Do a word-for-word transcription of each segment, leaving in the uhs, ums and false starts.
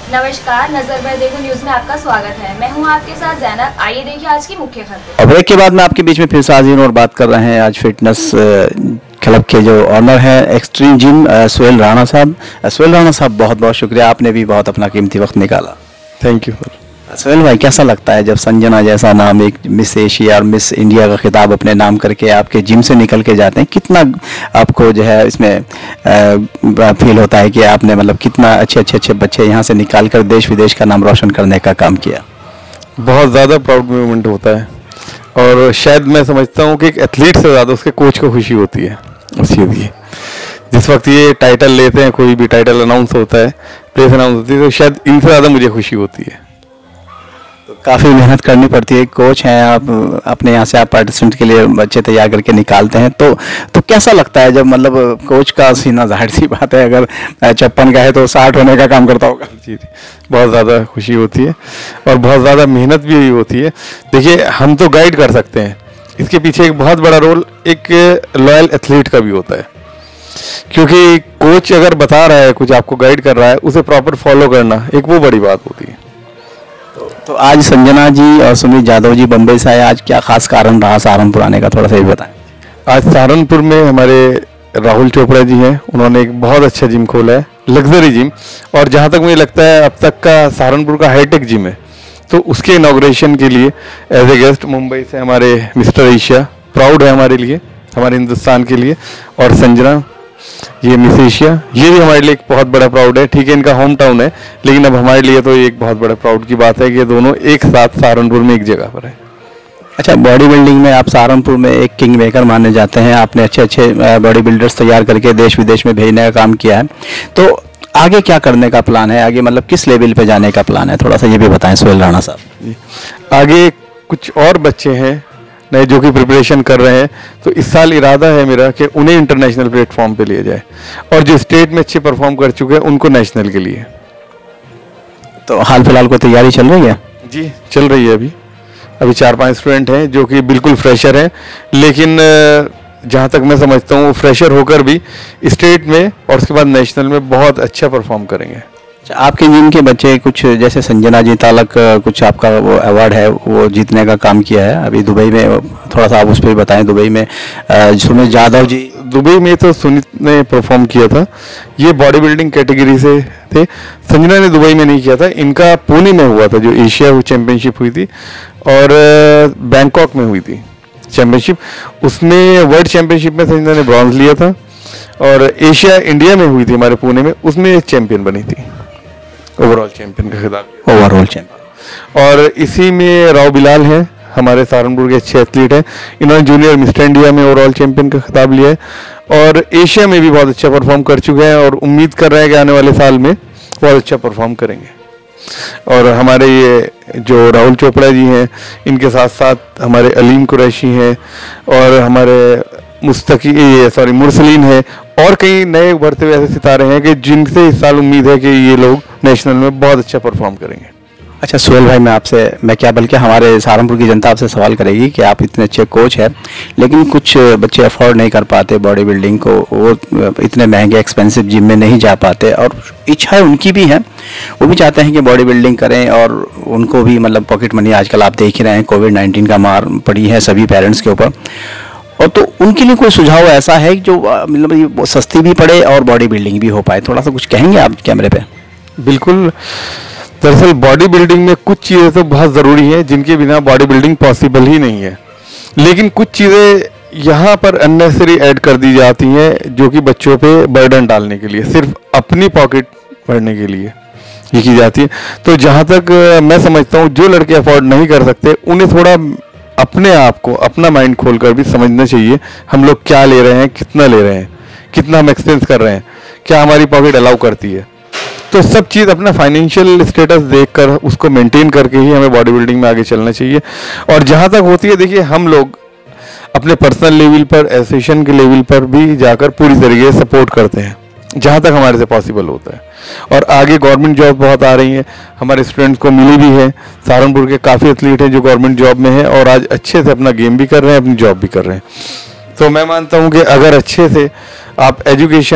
नमस्कार, नजर भर देखो न्यूज में आपका स्वागत है। मैं हूं आपके साथ जैनब। आइए देखिए आज की मुख्य खबरें। और ब्रेक के बाद मैं आपके बीच में फिर से हाजिर हूं और बात कर रहे हैं आज फिटनेस क्लब के जो ऑनर हैं एक्सट्रीम जिम सोहेल राणा साहब। सोहेल राणा साहब, बहुत बहुत शुक्रिया, आपने भी बहुत अपना कीमती वक्त निकाला। Thank you. सोहेल भाई, कैसा लगता है जब संजना जैसा नाम, एक मिस एशिया और मिस इंडिया का खिताब अपने नाम करके आपके जिम से निकल के जाते हैं? कितना आपको जो है इसमें आ, फील होता है कि आपने मतलब कितना अच्छे अच्छे अच्छे बच्चे यहाँ से निकाल कर देश विदेश का नाम रोशन करने का काम किया? बहुत ज़्यादा प्राउड मोमेंट होता है और शायद मैं समझता हूँ कि एक एथलीट से ज़्यादा उसके कोच को खुशी होती है उसके लिए। जिस वक्त ये टाइटल लेते हैं, कोई भी टाइटल अनाउंस होता है, प्लेस अनाउंस होती है, तो शायद इनसे ज़्यादा मुझे खुशी होती है। तो काफ़ी मेहनत करनी पड़ती है। कोच हैं आप, अपने यहाँ से आप पार्टिसिपेंट के लिए बच्चे तैयार करके निकालते हैं, तो तो कैसा लगता है जब मतलब कोच का सीना, जाहिर सी बात है अगर छप्पन का है तो साठ होने का काम करता होगा? जी जी, बहुत ज़्यादा खुशी होती है और बहुत ज़्यादा मेहनत भी होती है। देखिए, हम तो गाइड कर सकते हैं, इसके पीछे एक बहुत बड़ा रोल एक लॉयल एथलीट का भी होता है, क्योंकि कोच अगर बता रहा है, कुछ आपको गाइड कर रहा है, उसे प्रॉपर फॉलो करना एक वो बड़ी बात होती है। तो आज संजना जी और सुमित यादव जी बम्बई से आए, आज क्या खास कारण रहा सहारनपुर आने का, थोड़ा सा ये बताएं। आज सहारनपुर में हमारे राहुल चोपड़ा जी हैं, उन्होंने एक बहुत अच्छा जिम खोला है, लग्जरी जिम, और जहाँ तक मुझे लगता है अब तक का सहारनपुर का हाईटेक जिम है। तो उसके इनॉग्रेशन के लिए एज ए गेस्ट मुंबई से हमारे मिस्टर एशिया, प्राउड है हमारे लिए, हमारे हिंदुस्तान के लिए। और संजना, ये मिस एशिया, ये भी हमारे लिए एक बहुत बड़ा प्राउड है। ठीक है, इनका होम टाउन है, लेकिन अब हमारे लिए तो एक बहुत बड़ा प्राउड की बात है कि दोनों एक साथ सहारनपुर में एक जगह पर है। अच्छा, बॉडी बिल्डिंग में आप सहारनपुर में एक किंग मेकर माने जाते हैं। आपने अच्छे अच्छे बॉडी बिल्डर्स तैयार करके देश विदेश में भेजने का काम किया है, तो आगे क्या करने का प्लान है? आगे मतलब किस लेवल पे जाने का प्लान है, थोड़ा सा ये भी बताएं सोहेल राणा साहब। आगे कुछ और बच्चे हैं नए जो कि प्रिपरेशन कर रहे हैं, तो इस साल इरादा है मेरा कि उन्हें इंटरनेशनल प्लेटफॉर्म पे लिया जाए, और जो स्टेट में अच्छे परफॉर्म कर चुके हैं उनको नेशनल के लिए। तो हाल फिलहाल कोई तैयारी चल रही है? जी, चल रही है। अभी अभी चार पांच स्टूडेंट हैं जो कि बिल्कुल फ्रेशर हैं, लेकिन जहाँ तक मैं समझता हूँ वो फ्रेशर होकर भी स्टेट में और उसके बाद नेशनल में बहुत अच्छा परफॉर्म करेंगे। आपके जिम के बच्चे कुछ जैसे संजना जी तालक, कुछ आपका वो अवार्ड है वो जीतने का काम किया है अभी दुबई में, थोड़ा सा आप उस पर बताएं। दुबई में सुमित यादव जी, दुबई में तो सुमित ने परफॉर्म किया था, ये बॉडी बिल्डिंग कैटेगरी से थे। संजना ने दुबई में नहीं किया था, इनका पुणे में हुआ था जो एशिया चैंपियनशिप हुई थी, और बैंकॉक में हुई थी चैंपियनशिप। उसमें वर्ल्ड चैंपियनशिप में संजना ने ब्रॉन्ज लिया था, और एशिया इंडिया में हुई थी हमारे पुणे में, उसमें चैंपियन बनी थी, ओवरऑल चैंपियन का खिताब, ओवरऑल चैंपियन। और इसी में राव बिलाल हैं, हमारे सहारनपुर के अच्छे एथलीट हैं, इन्होंने जूनियर मिस्टर इंडिया में ओवरऑल चैंपियन का खिताब लिया है, और एशिया में भी बहुत अच्छा परफॉर्म कर चुके हैं, और उम्मीद कर रहे हैं कि आने वाले साल में बहुत अच्छा परफॉर्म करेंगे। और हमारे ये जो राहुल चोपड़ा जी हैं, इनके साथ साथ हमारे अलीम कुरैशी हैं, और हमारे मुस्तकी ये सॉरी मुरसलीन है, और कई नए उभरते हुए ऐसे सितारे हैं कि जिनसे इस साल उम्मीद है कि ये लोग नेशनल में बहुत अच्छा परफॉर्म करेंगे। अच्छा सोहेल भाई, मैं आपसे, मैं क्या बल्कि हमारे सहारनपुर की जनता आपसे सवाल करेगी कि आप इतने अच्छे कोच हैं, लेकिन कुछ बच्चे अफोर्ड नहीं कर पाते बॉडी बिल्डिंग को, वो इतने महंगे एक्सपेंसिव जिम में नहीं जा पाते, और इच्छाएं उनकी भी हैं, वो भी चाहते हैं कि बॉडी बिल्डिंग करें, और उनको भी मतलब पॉकेट मनी आजकल आप देख ही रहे हैं, कोविड नाइन्टीन का मार पड़ी है सभी पेरेंट्स के ऊपर, और तो उनके लिए कोई सुझाव ऐसा है जो मतलब सस्ती भी पड़े और बॉडी बिल्डिंग भी हो पाए? थोड़ा सा कुछ कहेंगे आप कैमरे पे? बिल्कुल, दरअसल बॉडी बिल्डिंग में कुछ चीज़ें तो बहुत ज़रूरी हैं जिनके बिना बॉडी बिल्डिंग पॉसिबल ही नहीं है, लेकिन कुछ चीज़ें यहाँ पर अननेसेसरी ऐड कर दी जाती हैं जो कि बच्चों पे बर्डन डालने के लिए, सिर्फ अपनी पॉकेट भरने के लिए ये की जाती है। तो जहाँ तक मैं समझता हूँ जो लड़के अफोर्ड नहीं कर सकते, उन्हें थोड़ा अपने आप को, अपना माइंड खोलकर भी समझना चाहिए हम लोग क्या ले रहे हैं, कितना ले रहे हैं, कितना हम एक्सपेंस कर रहे हैं, क्या हमारी पॉकेट अलाउ करती है। तो सब चीज़ अपना फाइनेंशियल स्टेटस देखकर उसको मेंटेन करके ही हमें बॉडी बिल्डिंग में आगे चलना चाहिए। और जहाँ तक होती है, देखिए हम लोग अपने पर्सनल लेवल पर, एसोसिएशन के लेवल पर भी जाकर पूरी तरीके से सपोर्ट करते हैं जहाँ तक हमारे से पॉसिबल होता है। और आगे गवर्नमेंट जॉब बहुत आ रही हैं, हमारे स्टूडेंट्स को मिली भी है। सहारनपुर के काफ़ी एथलीट हैं जो गवर्नमेंट जॉब में हैं और आज अच्छे से अपना गेम भी कर रहे हैं, अपनी जॉब भी कर रहे हैं। तो मैं मानता हूँ कि अगर अच्छे से आप एजुकेशन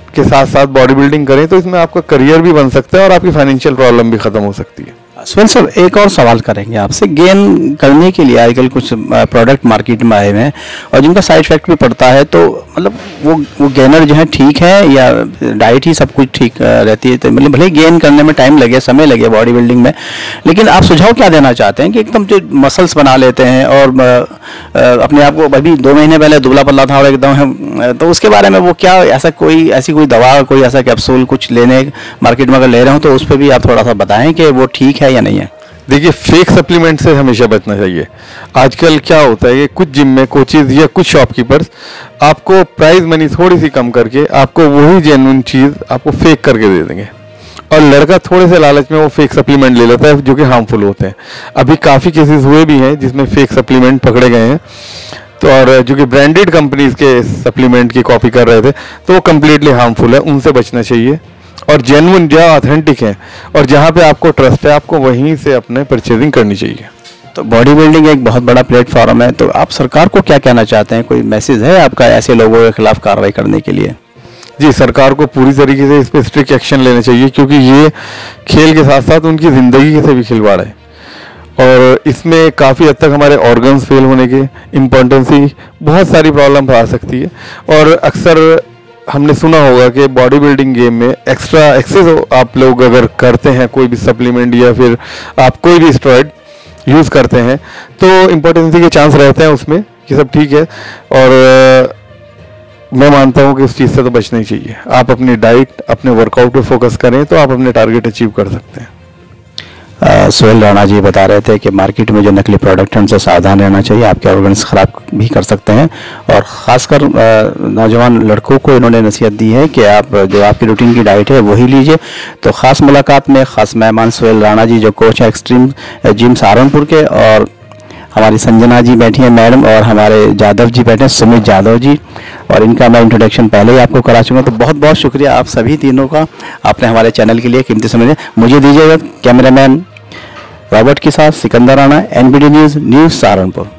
के साथ साथ बॉडी बिल्डिंग करें तो इसमें आपका करियर भी बन सकता है और आपकी फाइनेंशियल प्रॉब्लम भी खत्म हो सकती है। सुहेल सर, एक और सवाल करेंगे आपसे। गेन करने के लिए आजकल कुछ प्रोडक्ट मार्केट में आए हुए हैं और जिनका साइड इफेक्ट भी पड़ता है, तो मतलब वो वो गेनर जो है ठीक है या डाइट ही सब कुछ ठीक रहती है? तो मतलब भले गेन करने में टाइम लगे, समय लगे बॉडी बिल्डिंग में, लेकिन आप सुझाव क्या देना चाहते हैं कि एकदम जो मसल्स बना लेते हैं और अपने आप को, अभी दो महीने पहले दुबला पतला था और एकदम है, तो उसके बारे में वो क्या, ऐसा कोई ऐसी कोई दवा, कोई ऐसा कैप्सूल कुछ लेने मार्केट में अगर ले रहे हो तो उस पर भी आप थोड़ा सा बताएं कि वो ठीक है या नहीं है? देखिए, फेक सप्लीमेंट से हमेशा बचना चाहिए। आजकल क्या होता है कि कुछ जिम में कोचेज या कुछ शॉपकीपर्स आपको प्राइस मनी थोड़ी सी कम करके आपको वही जेन्युइन चीज़ आपको फेक करके दे देंगे और लड़का थोड़े से लालच में वो फेक सप्लीमेंट ले लेता है जो कि हार्मफुल होते हैं। अभी काफ़ी केसेस हुए भी हैं जिसमें फेक सप्लीमेंट पकड़े गए हैं, तो और जो कि ब्रांडेड कंपनीज के सप्लीमेंट की कॉपी कर रहे थे, तो वो कम्प्लीटली हार्मफुल है, उनसे बचना चाहिए। और जेन्युइन जहाँ ऑथेंटिक है और जहाँ पे आपको ट्रस्ट है, आपको वहीं से अपने परचेजिंग करनी चाहिए। तो बॉडी बिल्डिंग एक बहुत बड़ा प्लेटफॉर्म है, तो आप सरकार को क्या कहना चाहते हैं? कोई मैसेज है आपका ऐसे लोगों के खिलाफ कार्रवाई करने के लिए? जी, सरकार को पूरी तरीके से इस पर स्ट्रिक्ट एक्शन लेने चाहिए, क्योंकि ये खेल के साथ साथ उनकी ज़िंदगी से भी खिलवाड़ है और इसमें काफ़ी हद तक हमारे ऑर्गन्स फेल होने के, इम्पोर्टेंसी, बहुत सारी प्रॉब्लम आ सकती है। और अक्सर हमने सुना होगा कि बॉडी बिल्डिंग गेम में एक्स्ट्रा एक्सेस आप लोग अगर करते हैं, कोई भी सप्लीमेंट या फिर आप कोई भी स्टेरॉइड यूज़ करते हैं, तो इम्पोर्टेंसी के चांस रहते हैं उसमें। ये सब ठीक है और मैं मानता हूँ कि उस चीज़ से तो बचना ही चाहिए। आप अपनी डाइट, अपने वर्कआउट पे फोकस करें तो आप अपने टारगेट अचीव कर सकते हैं। सुहेल राणा जी बता रहे थे कि मार्केट में जो नकली प्रोडक्ट हैं उनसे सावधान रहना चाहिए, आपके ऑर्गन्स ख़राब भी कर सकते हैं। और ख़ासकर नौजवान लड़कों को इन्होंने नसीहत दी है कि आप जो आपकी रूटीन की डाइट है वही लीजिए। तो ख़ास मुलाकात में ख़ास मेहमान सुहेल राणा जी, जो कोच है एक्सट्रीम जिम सहारनपुर के, और हमारी संजना जी बैठी हैं मैडम, और हमारे जादव जी बैठे हैं, सुमित जादव जी, और इनका मैं इंट्रोडक्शन पहले ही आपको करा चुका। तो बहुत बहुत शुक्रिया आप सभी तीनों का, आपने हमारे चैनल के लिए कीमती समय दिया। मुझे दीजिएगा कैमरामैन रॉबर्ट के साथ Sikandar Rana, NBD news news Saharanpur.